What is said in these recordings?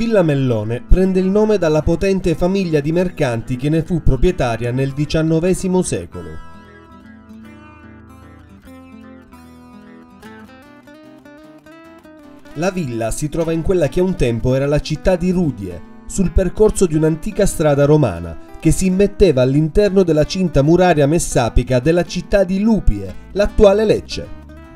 Villa Mellone prende il nome dalla potente famiglia di mercanti che ne fu proprietaria nel XIX secolo. La villa si trova in quella che un tempo era la città di Rudie, sul percorso di un'antica strada romana che si immetteva all'interno della cinta muraria messapica della città di Lupie, l'attuale Lecce.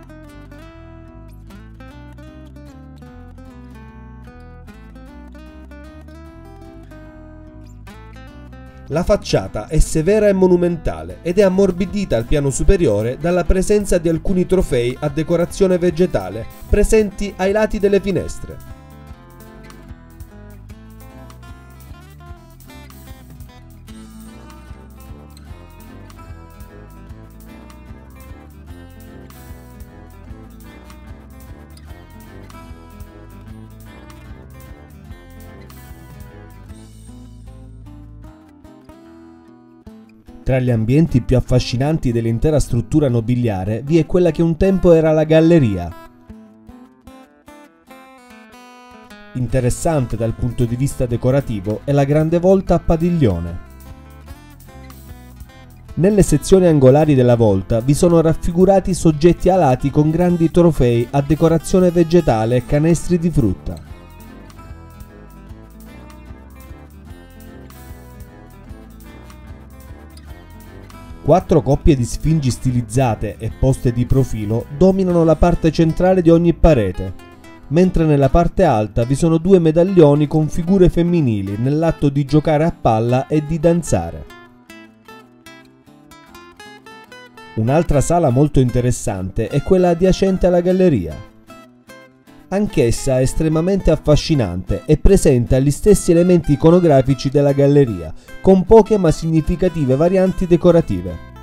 La facciata è severa e monumentale ed è ammorbidita al piano superiore dalla presenza di alcuni trofei a decorazione vegetale presenti ai lati delle finestre. Tra gli ambienti più affascinanti dell'intera struttura nobiliare vi è quella che un tempo era la galleria. Interessante dal punto di vista decorativo è la grande volta a padiglione. Nelle sezioni angolari della volta vi sono raffigurati soggetti alati con grandi trofei a decorazione vegetale e canestri di frutta. Quattro coppie di sfingi stilizzate e poste di profilo dominano la parte centrale di ogni parete, mentre nella parte alta vi sono due medaglioni con figure femminili nell'atto di giocare a palla e di danzare. Un'altra sala molto interessante è quella adiacente alla galleria. Anch'essa è estremamente affascinante e presenta gli stessi elementi iconografici della galleria, con poche ma significative varianti decorative.